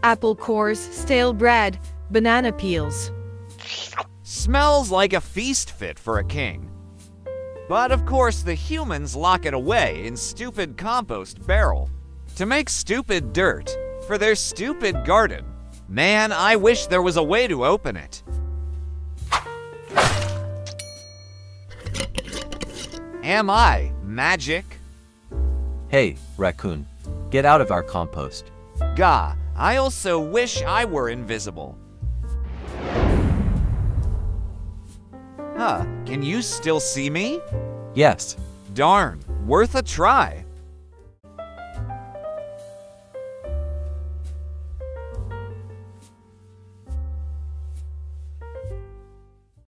apple cores, stale bread, banana peels. Smells like a feast fit for a king. But of course the humans lock it away in stupid compost barrel to make stupid dirt for their stupid garden. Man, I wish there was a way to open it. Am I magic? Hey, raccoon, get out of our compost. Gah, I also wish I were invisible. Huh, can you still see me? Yes. Darn, worth a try.